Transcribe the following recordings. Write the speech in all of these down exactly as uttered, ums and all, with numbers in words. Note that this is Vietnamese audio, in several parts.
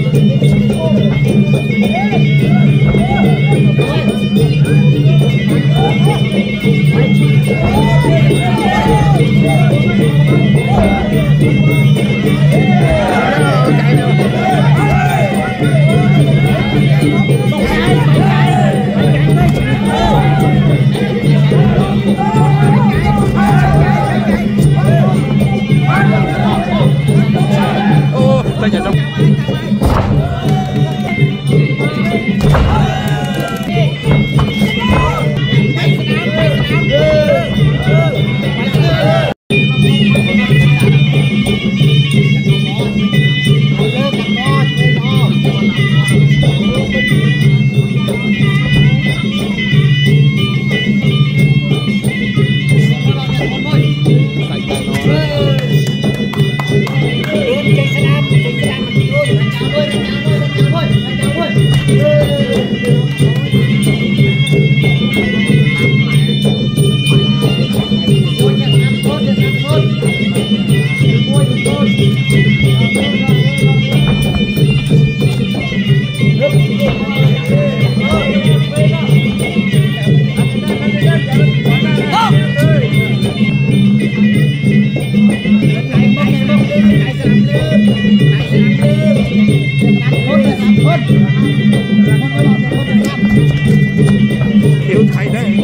Thiếu thay đấy.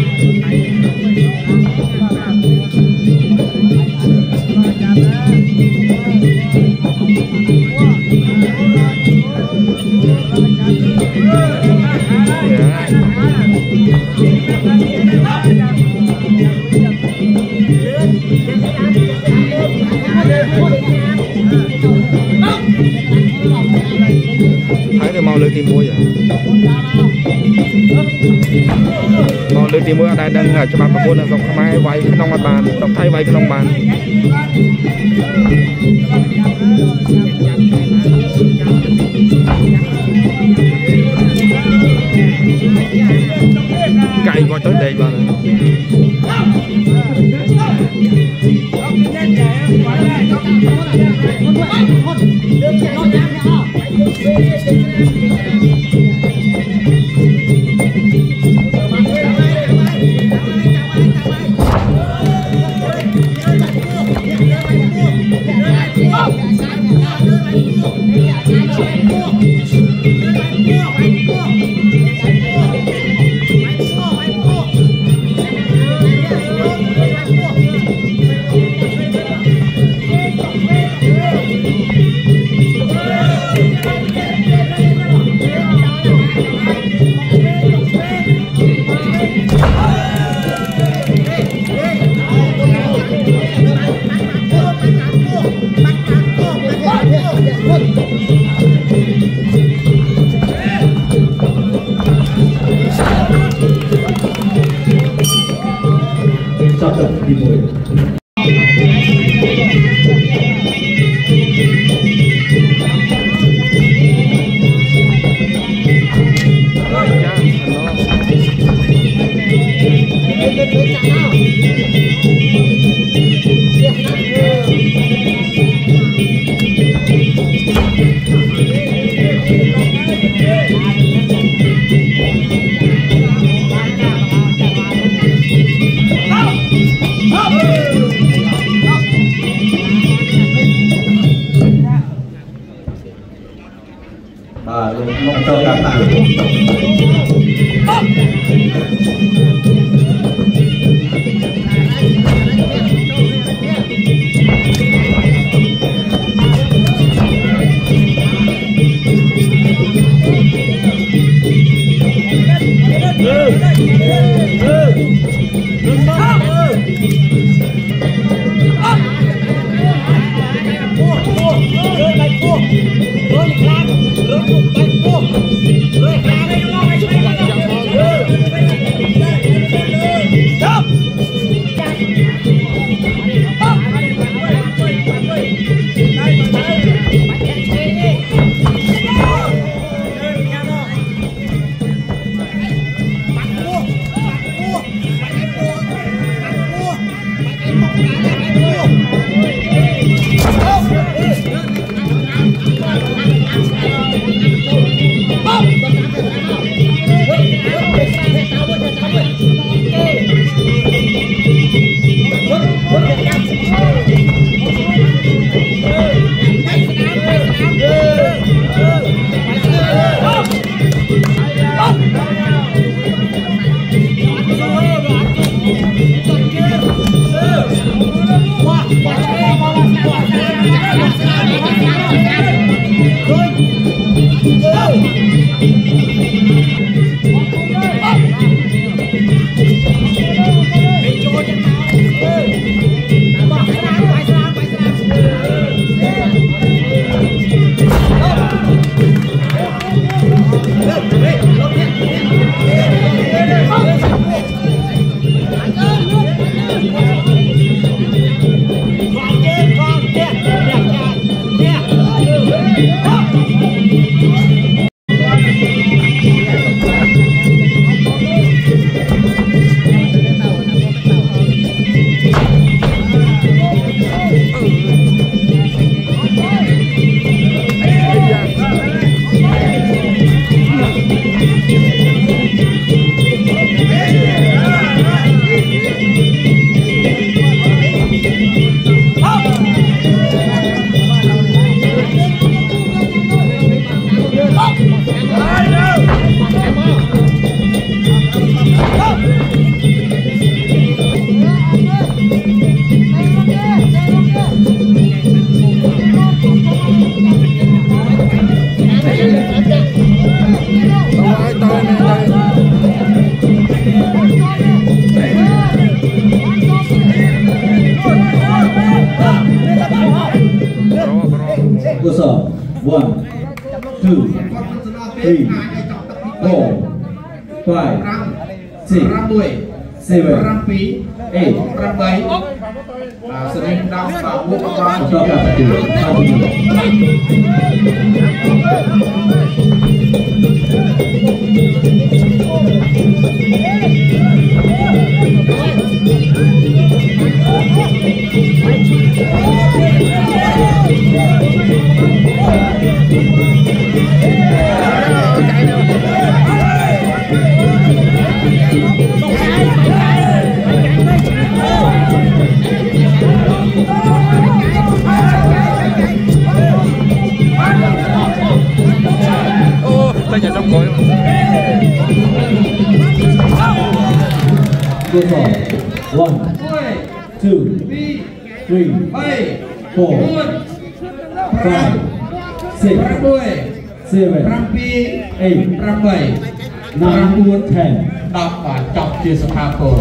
Thấy rồi mau lên tìm mua vậy. Mau lên tìm mua ở đây đang ở cho bạn buôn là dọc mai vay cái nông mặt bàn, dọc thay vay cái nông bàn. Cày coi tới đây bà này. Và lông châu đám nào Hãy subscribe cho kênh Ghiền Mì Gõ để không bỏ lỡ những video hấp dẫn. One, two, three, four, five, six, seven, eight. Sering dapat bukan Cho cả phải từ hai mươi. Good ball. One, two, three, four, five, six, seven, eight, nine, ten. đọc và chọc chia sẻ hạ cổ.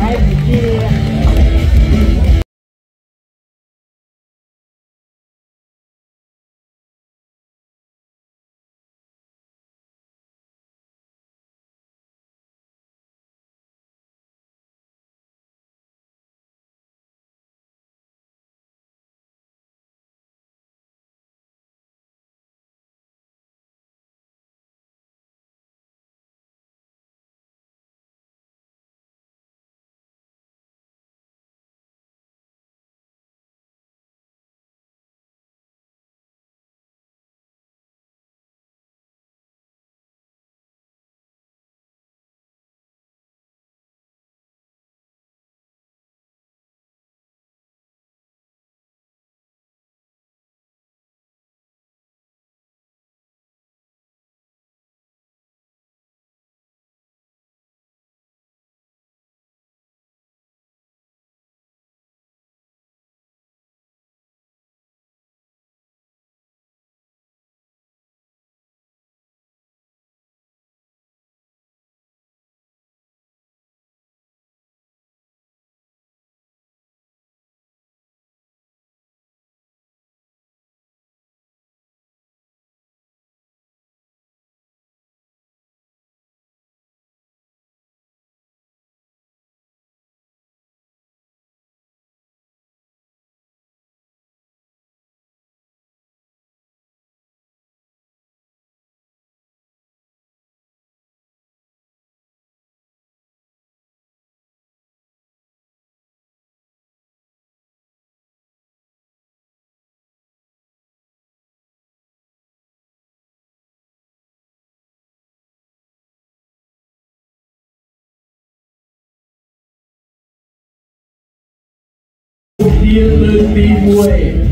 Điên lương đi mùi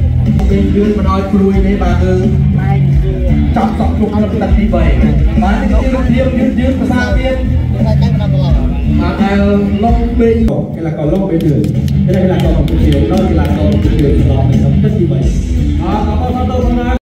mình đưa mà nói cùi đấy bà ư trong sọc trục lập đặt đi bầy bà đi tiêu tiêu tiêu tiêu và xa tiên mà theo lông bên Cái là còn lông bên đường. Cái này là còn một cái chiều, đó thì là còn một cái chiều, đó mình sống rất như vậy. đó có có có